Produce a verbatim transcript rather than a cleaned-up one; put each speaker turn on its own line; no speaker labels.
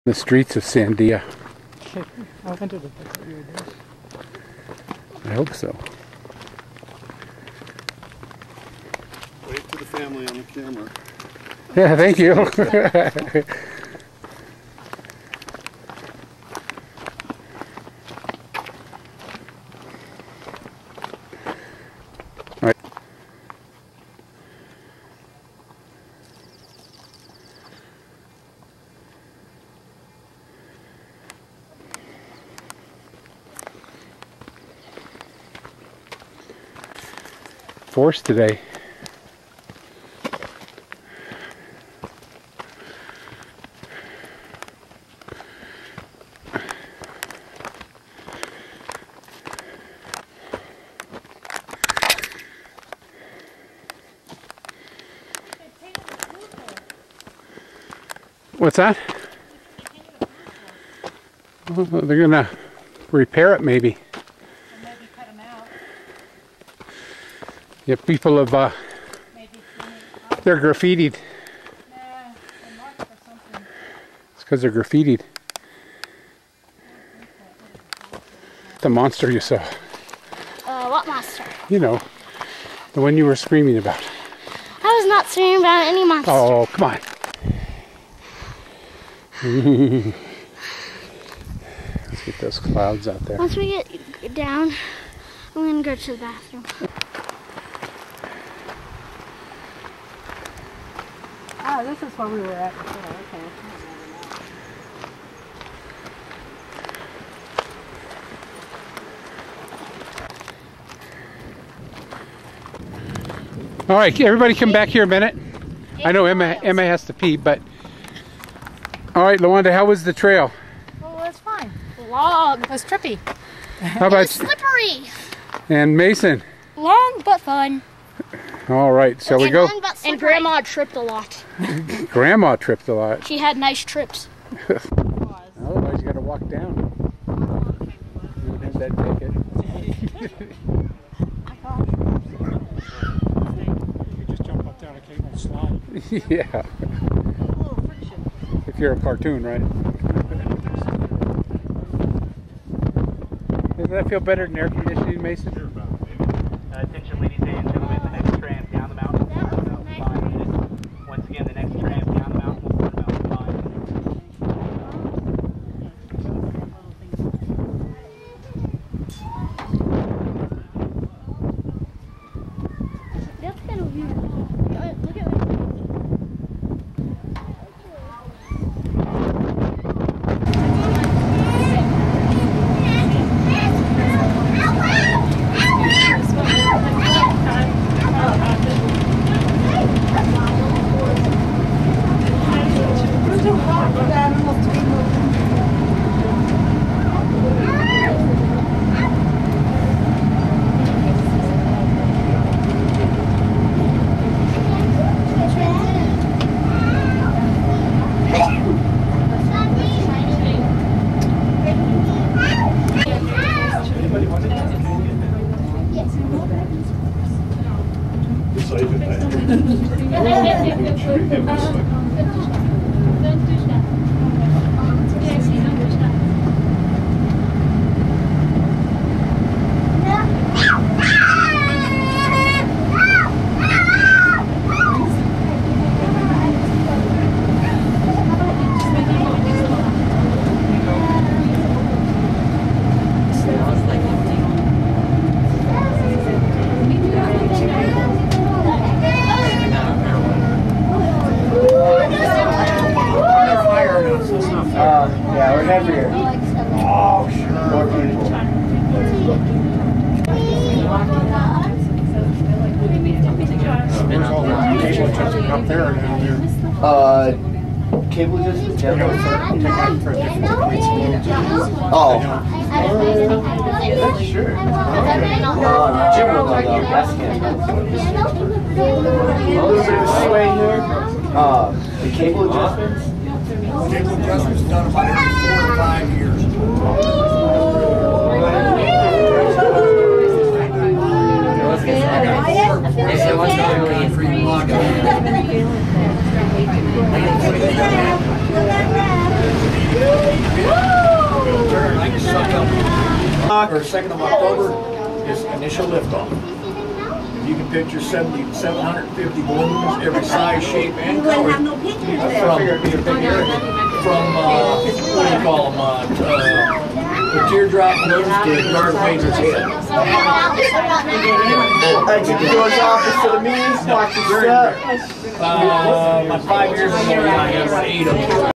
The streets of Sandia.
I wondered if that's what you were doing.
I hope so.
Wait to the family on the camera.
Yeah, thank you. All right. Force today. What's that? Well, they're gonna repair it maybe.
And maybe cut them out.
Yeah, people have, uh,
Maybe
they're graffitied.
Nah, they marked for something.
It's because they're graffitied. The monster you saw.
Uh, what monster?
You know, the one you were screaming about.
I was not screaming about any monster.
Oh, come on. Let's get those clouds out there.
Once we get down, I'm going to go to the bathroom.
Ah, this is where we were at before. Okay.
All right, everybody come back here a minute. I know Emma, Emma has to pee, but... All right, Lawanda, how was the trail?
Oh, that's fine. Long. It was trippy.
How about...
Slippery.
And Mason?
Long but fun.
All right, shall we go?
And Grandma tripped a lot.
Grandma tripped a lot.
She had nice trips.
Otherwise, you got to walk down. You don't have that ticket.
You just jump up down a cable and slide.
Yeah. If you're a cartoon, right? Doesn't that feel better than air conditioning, Mason?
Uh, attention, ladies and gentlemen, the next tram down the mountain will start about five minutes. Once again, the next tram down the mountain will start about five minutes.
That's kind of weird. Look at me.
Yeah, we're heavier. Oh, sure. More people.
Where's all the cable testing up there or down there?
Uh, cable just down there. Oh. Yeah, sure. Uh, Jim will know though. That's him. A little bit of sway here. Uh, the cable adjustments.
Cable adjustment's done about every four or five years. o'clock, or second of October, is initial liftoff. If you can picture seventy, seven hundred fifty balloons, every size, shape, and color, from, from uh, what do you call them, uh, uh, the teardrop balloons to Darth Vader's head.
Exit the doors off for the meetings, watch your step.
Uh, about five years ago, I had about eight of them.